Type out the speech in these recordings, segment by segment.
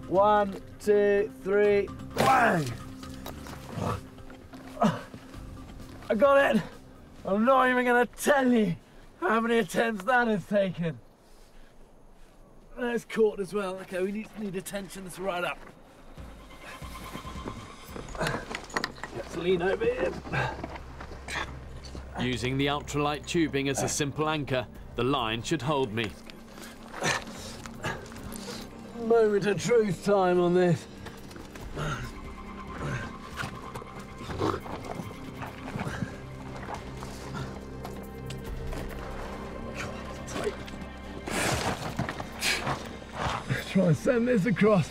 1, 2, 3, bang! I got it! I'm not even going to tell you how many attempts that has taken. It's caught as well. Okay, we need to tension this right up. Let's lean over here. Using the ultralight tubing as a simple anchor, the line should hold me. Moment of truth time on this. Try and send this across.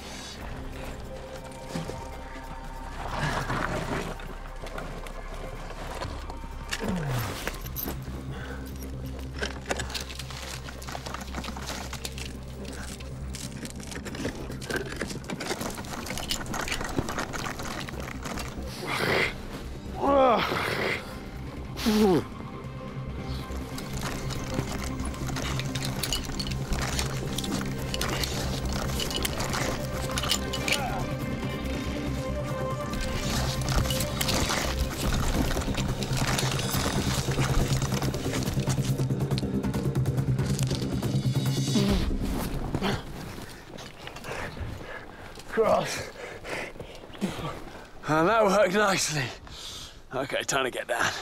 Cross. And that worked nicely. Okay, time to get down.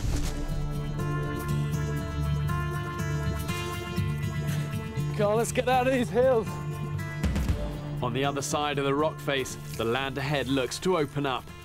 Come on, let's get out of these hills. On the other side of the rock face, the land ahead looks to open up.